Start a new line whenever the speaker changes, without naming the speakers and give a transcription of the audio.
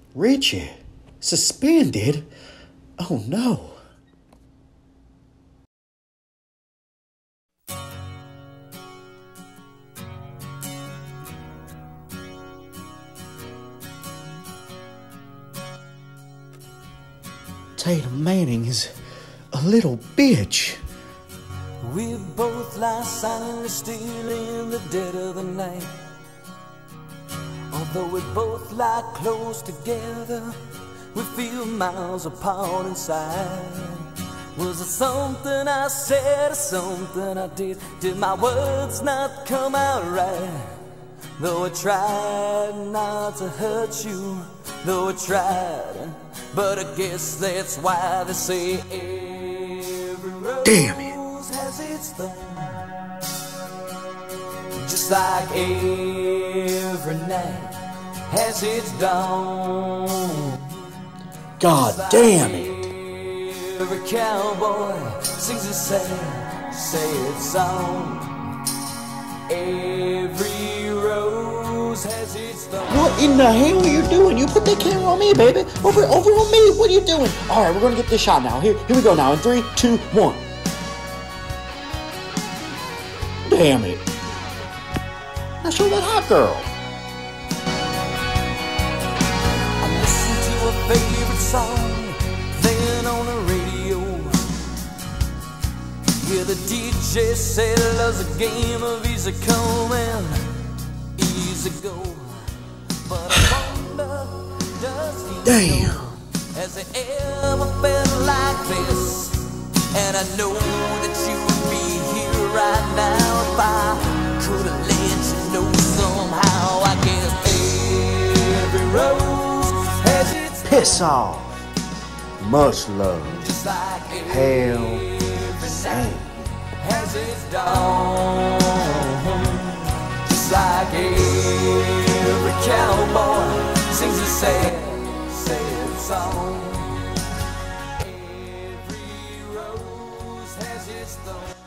Richie? Suspended? Oh no. Tatum Manning is a little bitch.
We both lie silently still in the dead of the night. Although we both lie close together, we feel miles apart inside. Was it something I said or something I did? Did my words not come out right? Though I tried not to hurt you, though I tried, but I guess that's why they say every rose has its thorn. Just like every night has its dawn.
God damn it.
Every cowboy sings a sad song. Every rose has its thorn.
What in the hell are you doing? You put that camera on me, baby. Over on me. What are you doing? All right, we're gonna get this shot now. Here we go now. In 3, 2, 1. Damn it. Now show that hot girl.
I listened to a favorite song, then on the radio. Yeah, the DJ said love's a game of easy come and easy go. But I wonder, does he know? Has it ever felt like this? And I know that you would be here right now if I could have let you know somehow. I guess every rose has its
Piss off. Much love.
just like
Hell.
every
Same.
night has its dawn. Just like every cowboy sings a sad song. Every rose has its thorn.